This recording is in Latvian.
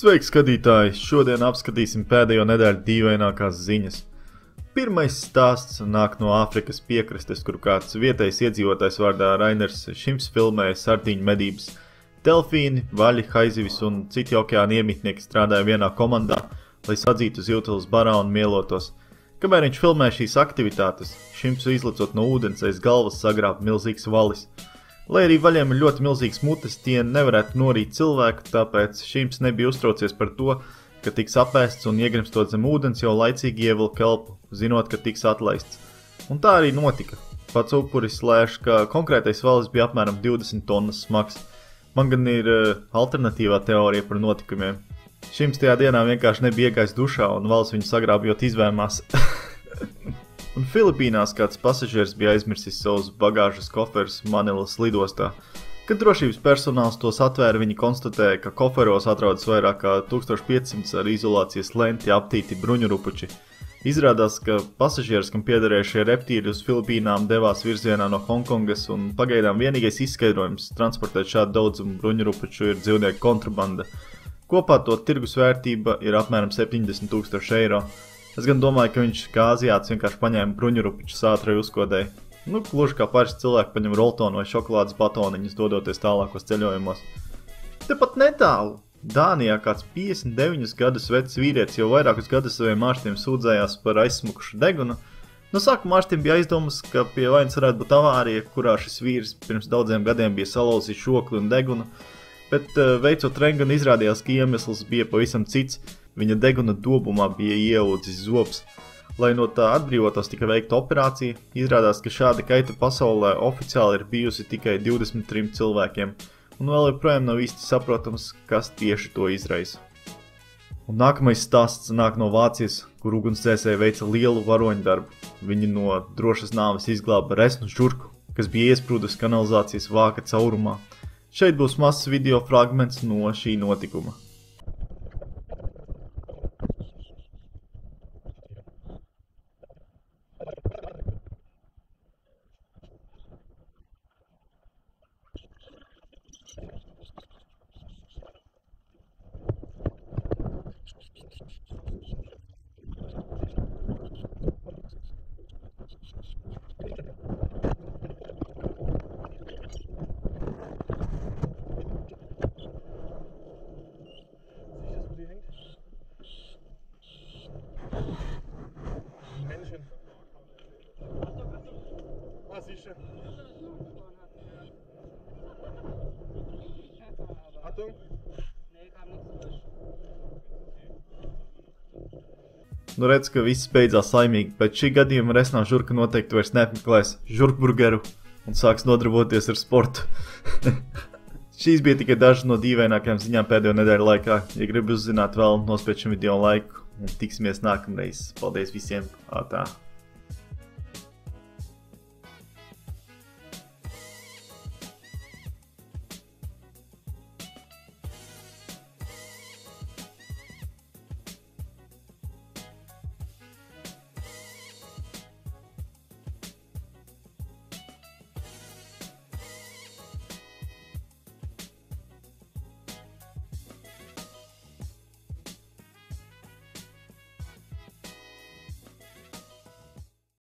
Sveiki, skatītāji! Šodien apskatīsim pēdējo nedēļu dīvainākās ziņas. Pirmais stāsts nāk no Āfrikas piekrastes, kur kāds vietējs iedzīvotājs vārdā Rainers Šims filmēja sardiņu medības. Delfīni, vaļi, haizivis un citi okeāna iemītnieki strādāja vienā komandā, lai sadzītu zivtilas barā un mielotos. Kamēr viņš filmēja šīs aktivitātes, Šims izlicot no ūdens aiz galvas sagrāba milzīgs valis. Lai arī vaļiem ir ļoti milzīgs mutes, tie nevarētu norīt cilvēku, tāpēc Šims nebija uztraucies par to, ka tiks apēsts un iegrimstot zem ūdens, jau laicīgi ievilka elpu, zinot, ka tiks atlaists. Un tā arī notika. Pats upuris lēš, ka konkrētais valis bija apmēram 20 tonnas smags. Man gan ir alternatīvā teorija par notikumiem. Šims tajā dienā vienkārši nebija iegājis dušā un valis viņu sagrābjot izvēmās. Un Filipīnās kāds pasažieris bija aizmirsis savus bagāžas koferus Manilas lidostā. Kad drošības personāls tos atvēra, viņi konstatēja, ka koferos atrodas vairāk kā 1500 ar izolācijas lenti aptīti bruņurupuči. Izrādās, ka pasažieris, kam piederējušie reptīļi uz Filipīnām, devās virzienā no Hongkongas, un pagaidām vienīgais izskaidrojums transportēt šādu daudzumu bruņurupuču ir dzīvnieku kontrabanda. Kopā to tirgus vērtība ir apmēram 70 000 eiro. Es gan domāju, ka viņš kā aziāts vienkārši paņēma bruņurupučus ātrai uzkodēji. Gluži kā parasti cilvēki paņem roltonu vai šokolādes batoniņus, dodoties tālākos ceļojumos. Tepat netālu Dānijā kāds 59 gadus vecs vīrietis jau vairākus gadus saviem ārstiem sūdzējās par aizsmukušu degunu. No sākuma ārstiem bija aizdomas, ka pie vainas varētu būt avārija, kurā šis vīrs pirms daudziem gadiem bija salauzījis šokli un degunu, bet veicot renganu izrādījās, ka iemesls bija pavisam cits. Viņa deguna dobumā bija ieaudzis zobs. Lai no tā atbrīvotos, tika veikta operācija. Izrādās, ka šāda kaita pasaulē oficiāli ir bijusi tikai 23 cilvēkiem, un vēl joprojām nav īsti saprotams, kas tieši to izraisa. Un nākamais stāsts nāk no Vācijas, kur ugunsdzēsēji veica lielu varoņu darbu. Viņi no drošas nāves izglāba resnu žurku, kas bija iesprūdus kanalizācijas vāka caurumā. Šeit būs mazs video fragments no šī notikuma. Redz, ka viss beidzās laimīgi, bet šī gadījuma resnā žurka noteikti vairs neapmeklēs žurkburgeru un sāks nodarboties ar sportu. Šīs bija tikai dažas no dīvainākajām ziņām pēdējo nedēļu laikā. Ja gribi uzzināt vēl, nospied šim video laiku un tiksimies nākamreiz. Paldies visiem! Ātā!